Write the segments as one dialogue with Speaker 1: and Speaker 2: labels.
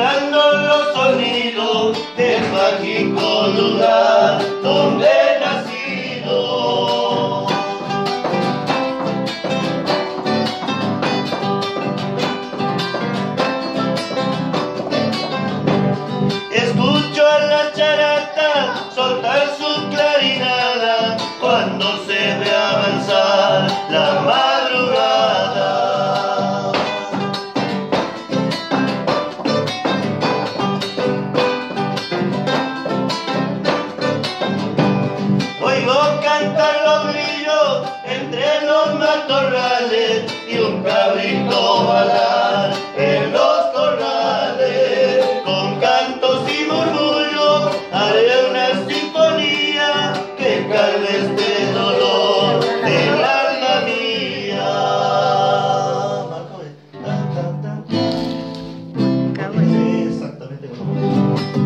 Speaker 1: evocando los sonidos del mágico lugar donde he nacido. Escucho a la charata soltar su clarinada cuando se ve avanzar la madrugada. Oigo cantar los grillos entre los matorrales y un cabrito balar en los corrales. Con cantos y murmullos haré una sinfonía que calme este dolor del alma mía. Sí, exactamente como...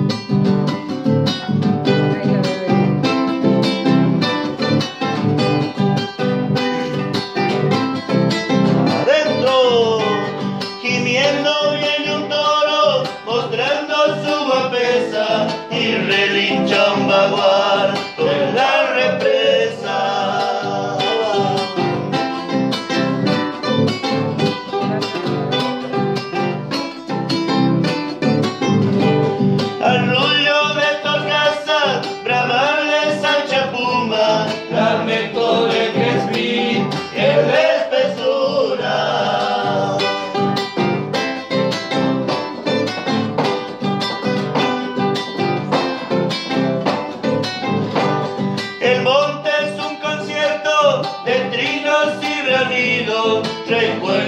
Speaker 1: Viene un toro mostrando su guapesa y relincha un bagual con la represa. Al rullo de torcaza, bramarle Sancha Puma, lamento de Crespi, el de espesura. El monte es un concierto de trinos y bramidos, recuerdo